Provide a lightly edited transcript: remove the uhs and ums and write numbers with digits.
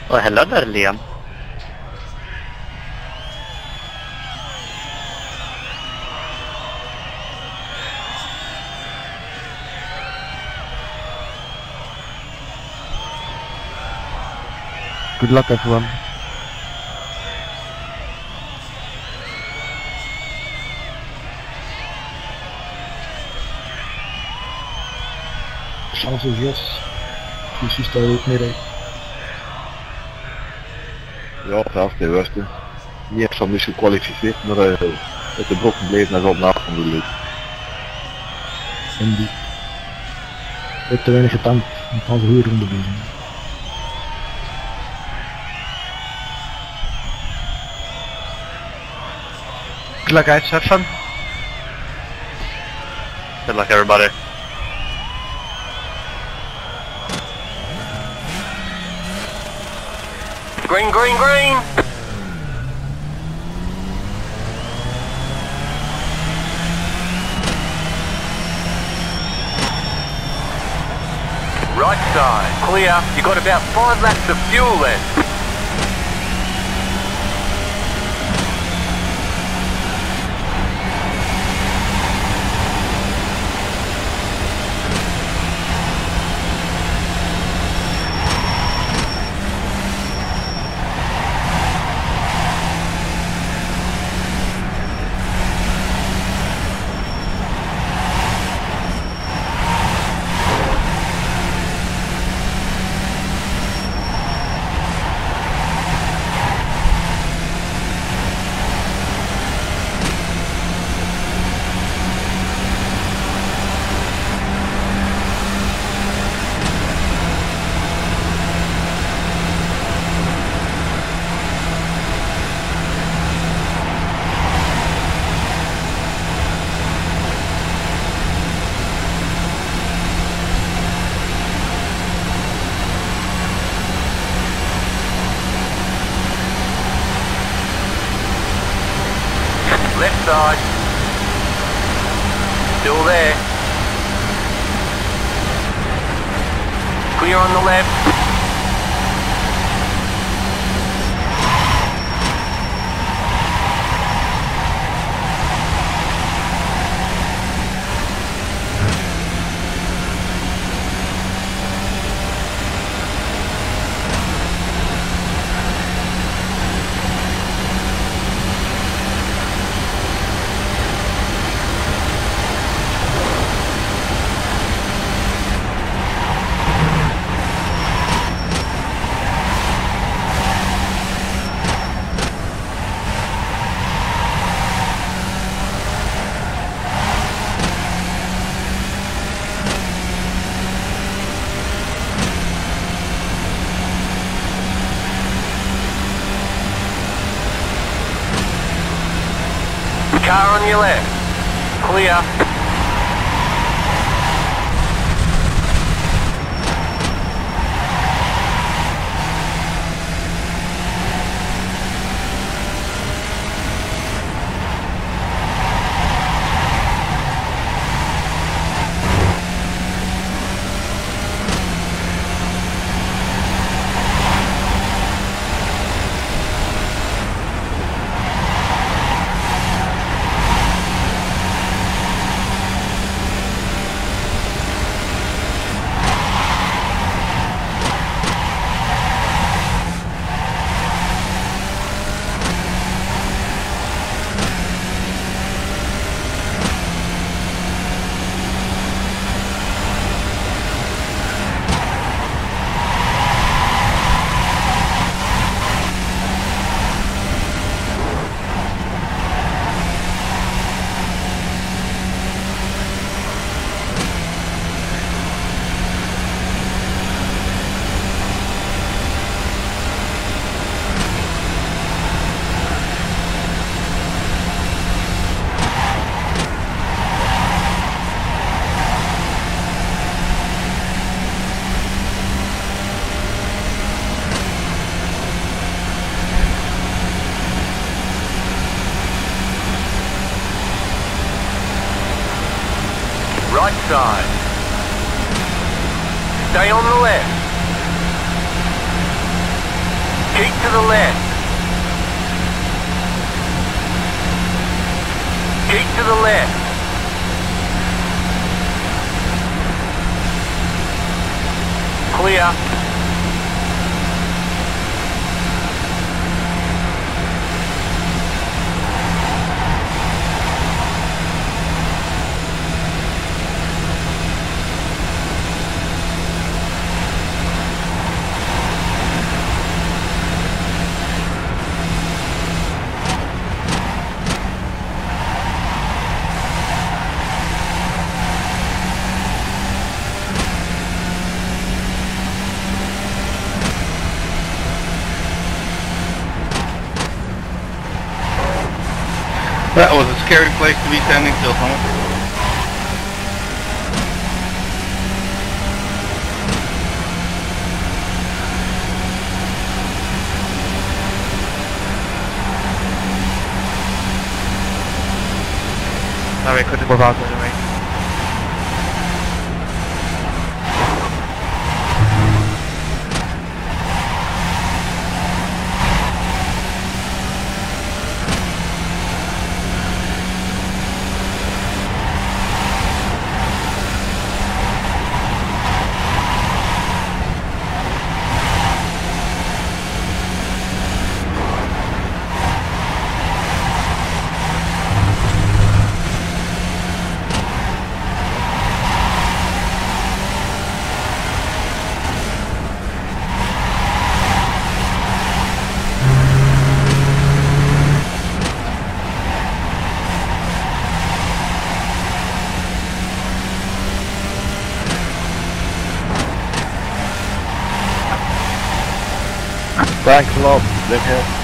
Oh, hello there, Liam. Good luck, everyone. Chance is yes. Dus is daar ook midden. Ja, zelfs de eerste. Die heeft zo'n misschien gekwalificeerd, maar uit de blok gebleven en is op naast van de leuk. En die heeft te weinig getankt. Die kan ze goed ronde bezig. Good luck, guys. Have fun. Good luck, everybody. Green, green, green! Right side, clear. You've got about 5 laps of fuel left. Left side. Still there. Clear on the left. Car on your left. Clear. Right side. Stay on the left. Keep to the left. Keep to the left. Clear. That was a scary place to be standing still, someone. Sorry, I couldn't move out of the way. Thanks a lot. Live here.